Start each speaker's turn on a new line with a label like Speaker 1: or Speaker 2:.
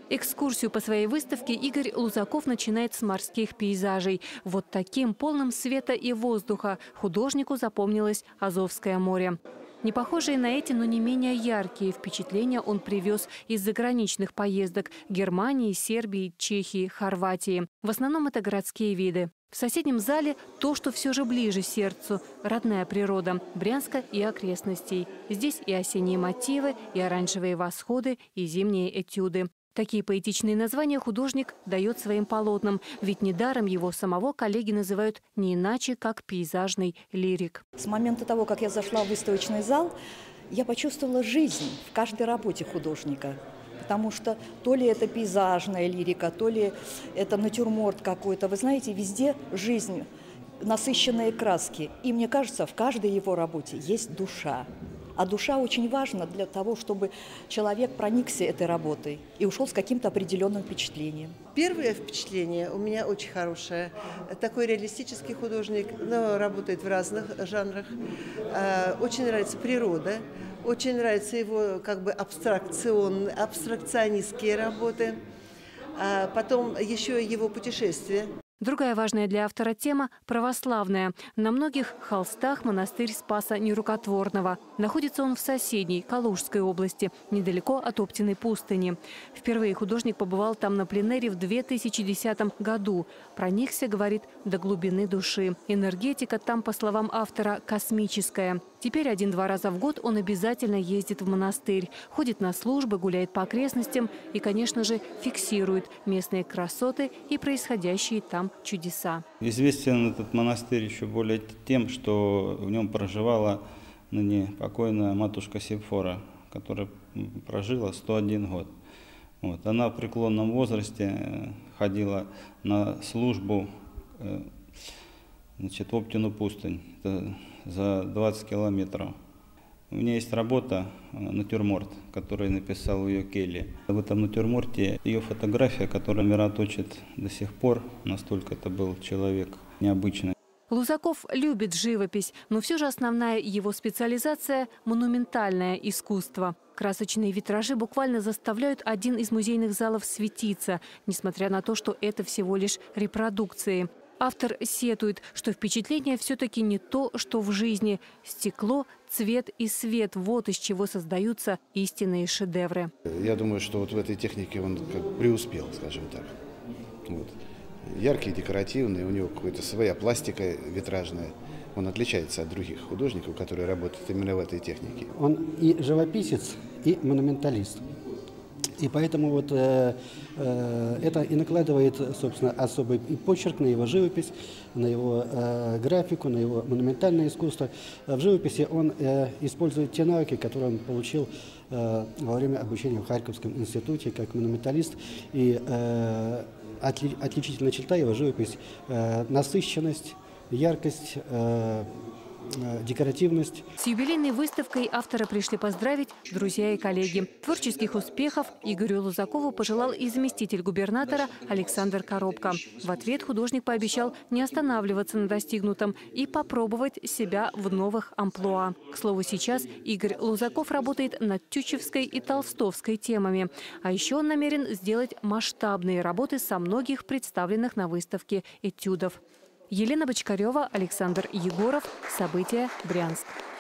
Speaker 1: Экскурсию по своей выставке Игорь Лузаков начинает с морских пейзажей. Вот таким, полным света и воздуха, художнику запомнилось Азовское море. Не похожие на эти, но не менее яркие впечатления он привез из заграничных поездок – Германии, Сербии, Чехии, Хорватии. В основном это городские виды. В соседнем зале то, что все же ближе сердцу – родная природа Брянска и окрестностей. Здесь и осенние мотивы, и оранжевые восходы, и зимние этюды. Такие поэтичные названия художник дает своим полотнам, ведь недаром его самого коллеги называют не иначе, как пейзажный лирик.
Speaker 2: С момента того, как я зашла в выставочный зал, я почувствовала жизнь в каждой работе художника. Потому что то ли это пейзажная лирика, то ли это натюрморт какой-то. Вы знаете, везде жизнь, насыщенные краски. И мне кажется, в каждой его работе есть душа. А душа очень важна для того, чтобы человек проникся этой работой и ушел с каким-то определенным впечатлением.
Speaker 3: Первое впечатление у меня очень хорошее. Такой реалистический художник, но работает в разных жанрах. Очень нравится природа, очень нравятся его как бы абстракционистские работы. Потом еще его путешествия.
Speaker 1: Другая важная для автора тема – православная. На многих холстах монастырь Спаса Нерукотворного. Находится он в соседней Калужской области, недалеко от Оптиной пустыни. Впервые художник побывал там на пленэре в 2010 году. Проникся, говорит, до глубины души. Энергетика там, по словам автора, космическая. Теперь 1-2 раза в год он обязательно ездит в монастырь. Ходит на службы, гуляет по окрестностям и, конечно же, фиксирует местные красоты и происходящие там чудеса.
Speaker 4: Известен этот монастырь еще более тем, что в нем проживала ныне покойная матушка Симфора, которая прожила 101 год. Вот. Она в преклонном возрасте ходила на службу в Оптину пустынь. Это за 20 километров. У меня есть работа «Натюрморт», которую написал в ее келье. В этом натюрморте ее фотография, которая мироточит до сих пор, настолько это был человек необычный.
Speaker 1: Лузаков любит живопись, но все же основная его специализация – монументальное искусство. Красочные витражи буквально заставляют один из музейных залов светиться, несмотря на то, что это всего лишь репродукции. Автор сетует, что впечатление все-таки не то, что в жизни. Стекло, цвет и свет – вот из чего создаются истинные шедевры.
Speaker 5: Я думаю, что вот в этой технике он как преуспел, скажем так. Вот. Яркий, декоративный, у него какая-то своя пластика витражная. Он отличается от других художников, которые работают именно в этой технике.
Speaker 6: Он и живописец, и монументалист. И поэтому вот это и накладывает, собственно, особый и почерк на его живопись, на его графику, на его монументальное искусство. В живописи он использует те навыки, которые он получил во время обучения в Харьковском институте как монументалист. И отличительная черта его живопись – насыщенность, яркость, декоративность.
Speaker 1: С юбилейной выставкой автора пришли поздравить друзья и коллеги. Творческих успехов Игорю Лузакову пожелал и заместитель губернатора Александр Коробко. В ответ художник пообещал не останавливаться на достигнутом и попробовать себя в новых амплуа. К слову, сейчас Игорь Лузаков работает над тютчевской и толстовской темами. А еще он намерен сделать масштабные работы со многих представленных на выставке этюдов. Елена Бочкарева, Александр Егоров. События. Брянск.